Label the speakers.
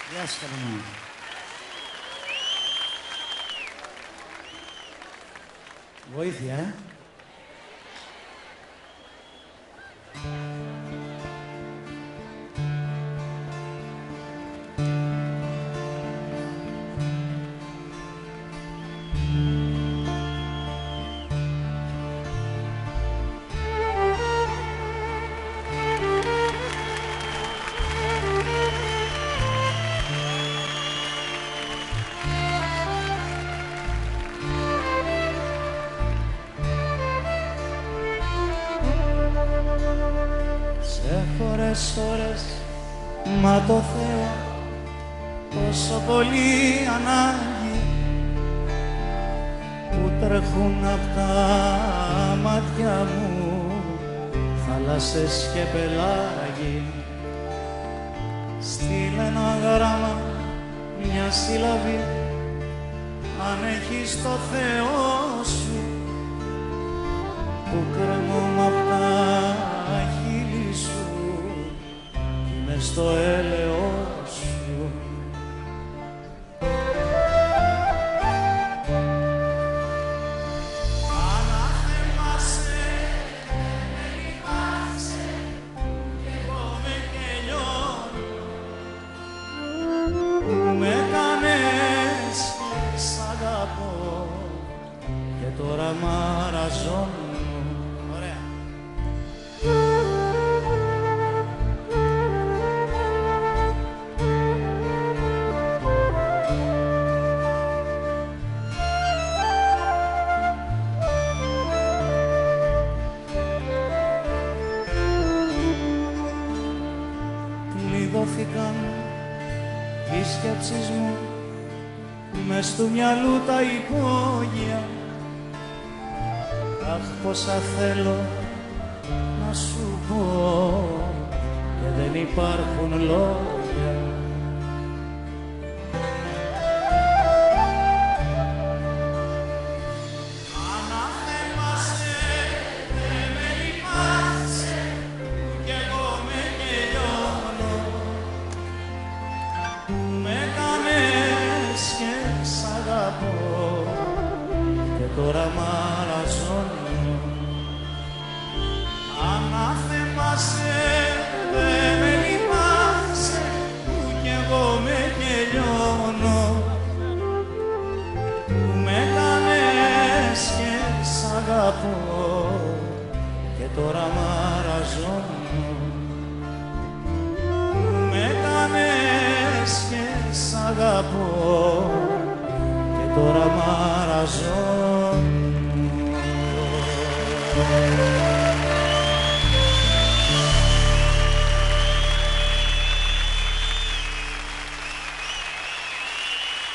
Speaker 1: Γεια σου, Καραμά. Βοήθεια, ώρες, μα το Θεό τόσο πολύ ανάγκη που τρέχουν απ' τα μάτια μου θάλασσες και πελάγι. Στείλε ένα γράμμα, μια σύλλαβη, αν έχεις το Θεό σου που κρεμόμαι απ' τα χείλη σου μες στο έλεος σου. Αναθέμασε, με λυπάσαι κι εγώ με καιλιώνω. Με κάνες και σ' αγαπώ και τώρα μαραζώνω. Κλειδώθηκαν οι σκέψεις μου μες του μυαλού τα υπόγεια. Αχ, πόσα θέλω να σου πω και δεν υπάρχουν λόγια. Αναθέμασε, δεν με λυπάσαι κι εγώ με καιλιώνω. Με κάνες και σ' αγαπώ και τώρα μαραζώνω. Αναθέμασε, δεν με λυπάσαι που κι εγώ με καιλιώνω. Με κάνες και σ' αγαπώ και τώρα μαραζώνω. Με κάνες και σ' αγαπώ και τώρα μαραζώνω.